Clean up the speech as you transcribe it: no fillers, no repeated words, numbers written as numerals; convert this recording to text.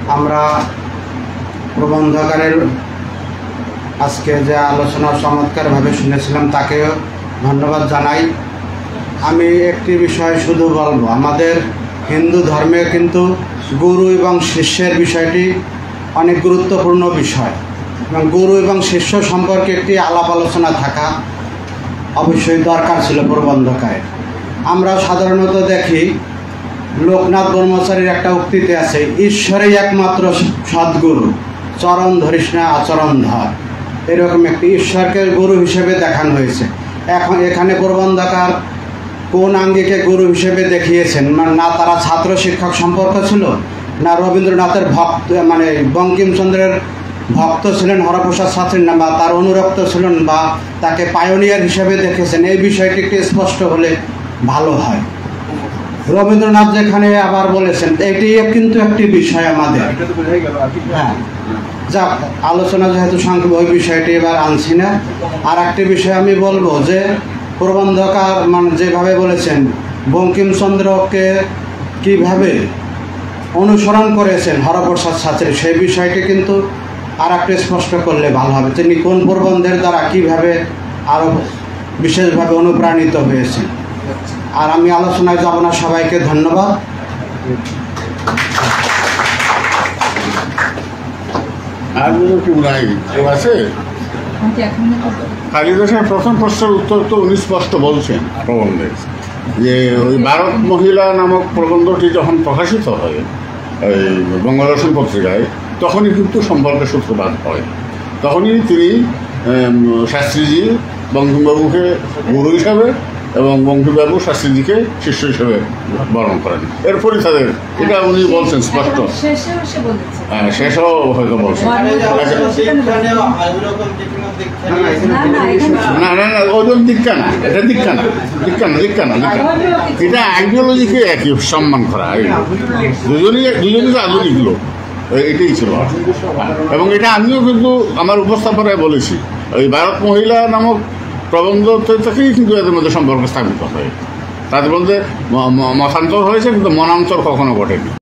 আমরা প্রবন্ধকারের আজকে যে আলোচনা চমৎকারভাবে শুনেছিলাম তাকেও ধন্যবাদ জানাই। আমি একটি বিষয় শুধু বলবো, আমাদের হিন্দু ধর্মে কিন্তু গুরু এবং শিষ্যের বিষয়টি অনেক গুরুত্বপূর্ণ বিষয় এবং গুরু এবং শিষ্য সম্পর্কে একটি আলাপ আলোচনা থাকা অবশ্যই দরকার ছিল প্রবন্ধকারে। আমরা সাধারণত দেখি লোকনাথ ব্রহ্মচারীর একটা উক্তিতে আছে, ঈশ্বরই একমাত্র সদ্গুরু, চরণ ধরিস না আচরণ ধর। এরকম একটি ঈশ্বরকে গুরু হিসেবে দেখানো হয়েছে। এখন এখানে প্রবন্ধকার কোন আঙ্গিকে গুরু হিসেবে দেখিয়েছেন? না তারা ছাত্র শিক্ষক সম্পর্ক ছিল, না রবীন্দ্রনাথের ভক্ত মানে বঙ্কিমচন্দ্রের ভক্ত ছিলেন হরপ্রসাদ শাস্ত্রী, না বা তার অনুরক্ত ছিলেন, বা তাকে পায়োনিয়ার হিসেবে দেখেছেন? এই বিষয়টি একটু স্পষ্ট হলে ভালো হয়। রবীন্দ্রনাথ যেখানে আবার বলেছেন, এটি কিন্তু একটি বিষয় আমাদের, হ্যাঁ যাক আলোচনা যেহেতু সংক্ষেপ ওই বিষয়টি এবার আনছি না। আর একটি বিষয় আমি বলবো যে প্রবন্ধকার মানে যেভাবে বলেছেন বঙ্কিমচন্দ্রকে কিভাবে অনুসরণ করেছেন হরপ্রসাদ শাস্ত্রী, সেই বিষয়টি কিন্তু আর একটু স্পষ্ট করলে ভালো হবে। তিনি কোন প্রবন্ধের দ্বারা কিভাবে আরও বিশেষভাবে অনুপ্রাণিত হয়েছেন। আর আমি আলোচনায় যাব না, সবাইকে ধন্যবাদ। আর কেউ নাই, কেউ আছে? কালিদাসের প্রথম প্রশ্নের উত্তর তো উনি স্পষ্ট বলছেন প্রবন্ধে, যে ওই ভারত মহিলা নামক প্রবন্ধটি যখন প্রকাশিত হয় ওই বঙ্গদর্শন পত্রিকায়, তখনই কিন্তু সম্পর্কের সূত্রপাত হয়। তখনই তিনি শাস্ত্রীজি বঙ্কিমবাবুকে গুরু হিসাবে এবং বঙ্কিমবাবু শাস্ত্রীজিকে শিষ্য হিসেবে বরণ করেন। এরপরই তাদের এটা উনি বলছেন স্পষ্ট, হ্যাঁ শেষও হয়তো বলছেন। না না না, ওজন দীক্ষা না, এটা দীক্ষা না, দীক্ষা না, দীক্ষা না, দীক্ষা না, এটা আইডিওলজিকে একই সম্মান করা। দুজনই তো আধুনিক লোক, এটাই ছিল। এবং এটা আমিও কিন্তু আমার উপস্থাপনায় বলেছি, ওই ভারত মহিলা নামক প্রবন্ধ থেকেই কিন্তু এদের মধ্যে সম্পর্ক স্থাপিত হয়। তাদের মধ্যে মতান্তর হয়েছে, কিন্তু মনান্তর কখনো ঘটেনি।